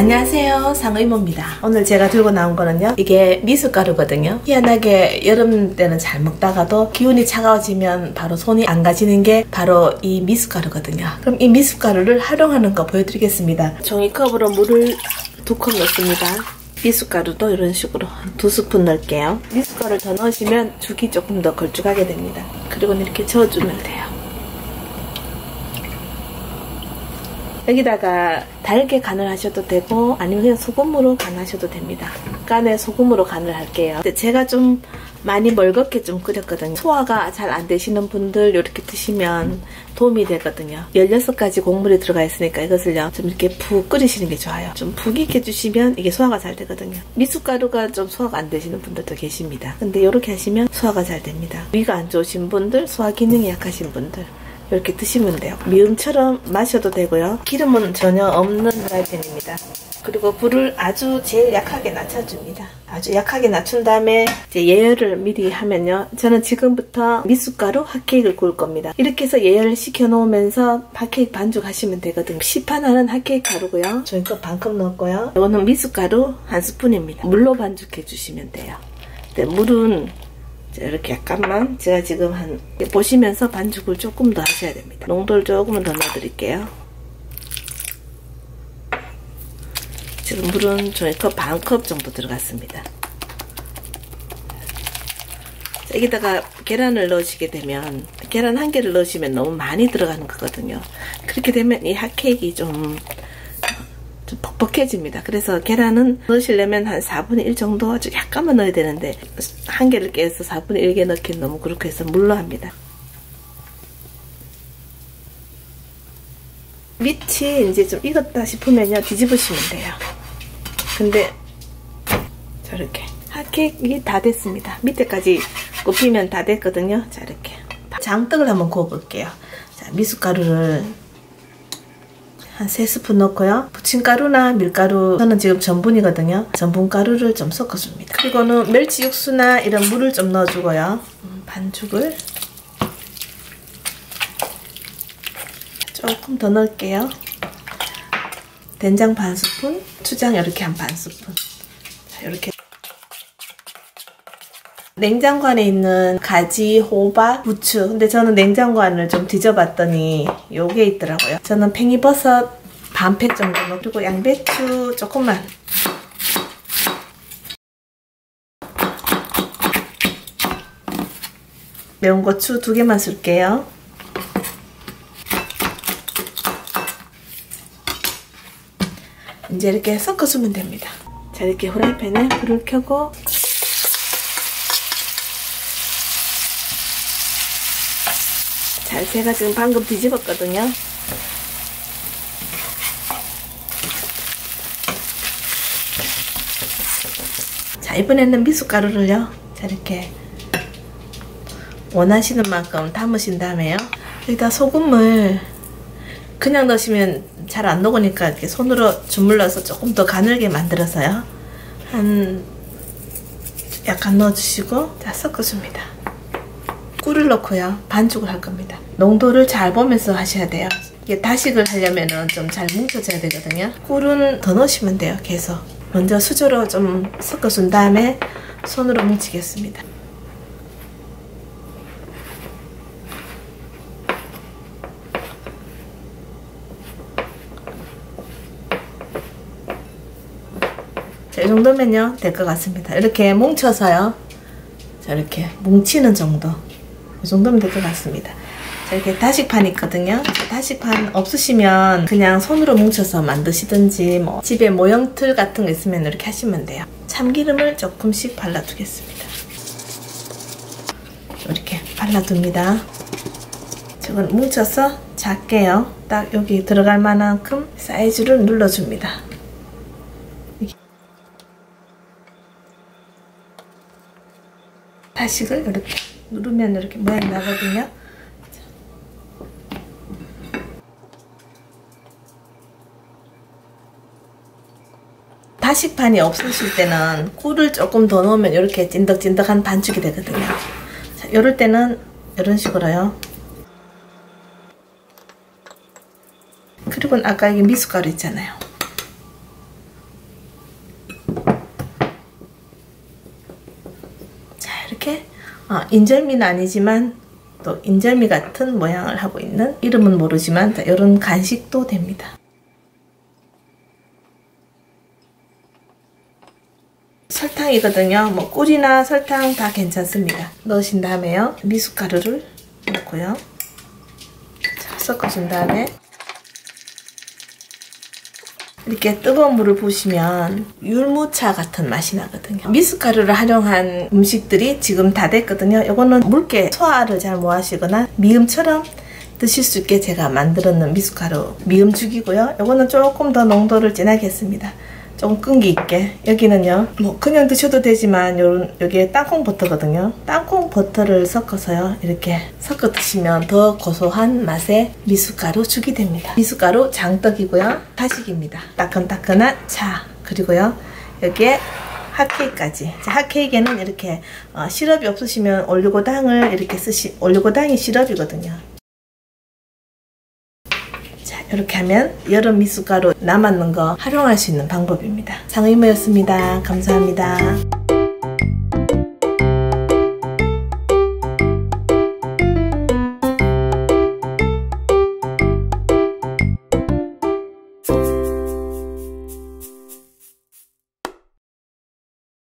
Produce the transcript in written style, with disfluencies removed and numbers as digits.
안녕하세요, 상의모입니다. 오늘 제가 들고 나온 거는요, 이게 미숫가루거든요. 희한하게 여름 때는 잘 먹다가도 기운이 차가워지면 바로 손이 안 가지는 게 바로 이 미숫가루거든요. 그럼 이 미숫가루를 활용하는 거 보여드리겠습니다. 종이컵으로 물을 2컵 넣습니다. 미숫가루도 이런 식으로 한 2스푼 넣을게요. 미숫가루를 더 넣으시면 죽이 조금 더 걸쭉하게 됩니다. 그리고 이렇게 저어주면 돼요. 여기다가 달게 간을 하셔도 되고 아니면 그냥 소금으로 간하셔도 됩니다. 간에 소금으로 간을 할게요. 근데 제가 좀 많이 멀겋게 좀 끓였거든요. 소화가 잘 안 되시는 분들 이렇게 드시면 도움이 되거든요. 16가지 곡물이 들어가 있으니까 이것을요 좀 이렇게 푹 끓이시는 게 좋아요. 좀 푹 익혀 주시면 이게 소화가 잘 되거든요. 미숫가루가 좀 소화가 안 되시는 분들도 계십니다. 근데 이렇게 하시면 소화가 잘 됩니다. 위가 안 좋으신 분들, 소화 기능이 약하신 분들 이렇게 드시면 돼요. 미음처럼 마셔도 되고요. 기름은 전혀 없는 프라이팬입니다. 그리고 불을 아주 제일 약하게 낮춰줍니다. 아주 약하게 낮춘 다음에 이제 예열을 미리 하면요. 저는 지금부터 미숫가루 핫케이크를 구울 겁니다. 이렇게 해서 예열을 시켜 놓으면서 핫케이크 반죽하시면 되거든요. 시판하는 핫케이크 가루고요. 종이컵 반컵 넣었고요. 이거는 미숫가루 1스푼입니다. 물로 반죽해 주시면 돼요. 근데 물은 이렇게 약간만 제가 지금 보시면서 반죽을 조금 더 하셔야 됩니다. 농도를 조금은 더 넣어드릴게요. 지금 물은 종이컵 반컵 정도 들어갔습니다. 여기다가 계란을 넣으시게 되면 계란 1개를 넣으시면 너무 많이 들어가는 거거든요. 그렇게 되면 이 핫케이크가 좀 퍽퍽해집니다. 그래서 계란은 넣으시려면 한 4분의 1 정도 아주 약간만 넣어야 되는데 1개를 깨서 4분의 1개 넣기는 너무 그렇게 해서 물로 합니다. 밑이 이제 좀 익었다 싶으면요 뒤집으시면 돼요. 근데 저렇게 핫케이크가 다 됐습니다. 밑에까지 굽히면 다 됐거든요. 자, 이렇게 장떡을 한번 구워 볼게요. 자, 미숫가루를 한 3스푼 넣고요. 부침가루나 밀가루, 저는 지금 전분이거든요. 전분가루를 좀 섞어줍니다. 그리고는 멸치 육수나 이런 물을 좀 넣어주고요. 반죽을 조금 더 넣을게요. 된장 1스푼, 추장 이렇게 한 1스푼. 자, 이렇게 냉장고 안에 있는 가지, 호박, 부추. 근데 저는 냉장고 안을 좀 뒤져봤더니 요게 있더라고요. 저는 팽이버섯 반 팩 정도 넣고 그리고 양배추 조금만. 매운 고추 2개만 쓸게요. 이제 이렇게 섞어주면 됩니다. 자, 이렇게 후라이팬에 불을 켜고 자, 제가 지금 방금 뒤집었거든요. 자, 이번에는 미숫가루를요. 자, 이렇게 원하시는 만큼 담으신 다음에요. 여기다 소금을 그냥 넣으시면 잘 안 녹으니까 이렇게 손으로 주물러서 조금 더 가늘게 만들어서요. 약간 넣어주시고 자, 섞어줍니다. 꿀을 넣고요. 반죽을 할 겁니다. 농도를 잘 보면서 하셔야 돼요. 이게 다식을 하려면은 좀 잘 뭉쳐져야 되거든요. 꿀은 더 넣으시면 돼요. 계속. 먼저 수저로 좀 섞어준 다음에 손으로 뭉치겠습니다. 자, 이 정도면요 될 것 같습니다. 이렇게 뭉쳐서요. 자, 이렇게 뭉치는 정도. 이 정도면 될 것 같습니다. 자, 이렇게 다식판이 있거든요. 다식판 없으시면 그냥 손으로 뭉쳐서 만드시든지 뭐 집에 모형틀 같은 거 있으면 이렇게 하시면 돼요. 참기름을 조금씩 발라두겠습니다. 이렇게 발라둡니다. 저건 뭉쳐서 작게요. 딱 여기 들어갈 만큼 사이즈를 눌러줍니다. 다식을 이렇게 누르면 이렇게 모양이 나거든요. 다식판이 없으실 때는 꿀을 조금 더 넣으면 이렇게 찐득찐득한 반죽이 되거든요. 자, 이럴 때는 이런 식으로요. 그리고 아까 이 미숫가루 있잖아요. 인절미는 아니지만 또 인절미 같은 모양을 하고 있는, 이름은 모르지만 이런 간식도 됩니다. 설탕이거든요. 뭐 꿀이나 설탕 다 괜찮습니다. 넣으신 다음에요, 미숫가루를 넣고요. 자, 섞어준 다음에 이렇게 뜨거운 물을 부으시면 율무차 같은 맛이 나거든요. 미숫가루를 활용한 음식들이 지금 다 됐거든요. 이거는 묽게 소화를 잘 못 하시거나 미음처럼 드실 수 있게 제가 만들었는 미숫가루 미음죽이고요. 이거는 조금 더 농도를 진하게 했습니다. 좀 끈기 있게. 여기는요, 뭐 그냥 드셔도 되지만 여기에 땅콩 버터거든요. 땅콩 버터를 섞어서요, 이렇게 섞어 드시면 더 고소한 맛의 미숫가루 죽이 됩니다. 미숫가루 장떡이고요, 타식입니다. 따끈따끈한 차, 그리고요 여기에 핫케이크까지. 핫케이크에는 이렇게 시럽이 없으시면 올리고당을 이렇게 올리고당이 시럽이거든요. 이렇게 하면 여름 미숫가루 남았는 거 활용할 수 있는 방법입니다. 상의모였습니다. 감사합니다.